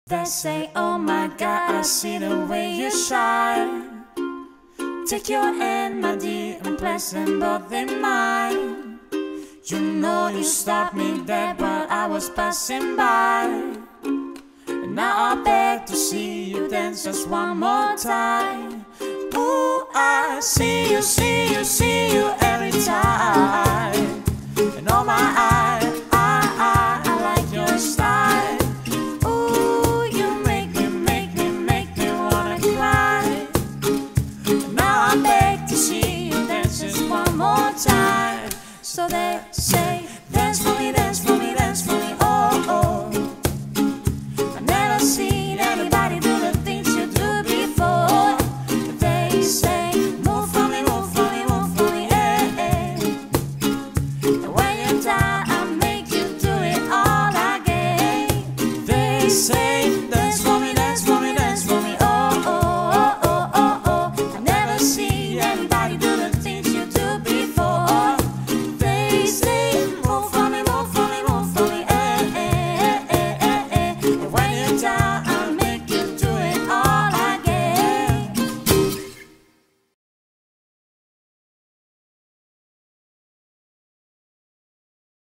They say, oh my God, I see the way you shine. Take your hand, my dear, and place them both in mine. You know you stopped me there, but I was passing by. And now I beg to see you dance just one more time. Ooh, I see you, see you, see you every time. And oh my, I like your style. Ooh, you make me wanna cry. And now I beg to see you dance just one more time. So they say, dance for me, dance for me, dance for me, oh, oh. I've never seen anybody do the things you do before. They say, move for me, move for me, move for me, eh, eh. And when you're down, I'll make you do it all again. They say, dance for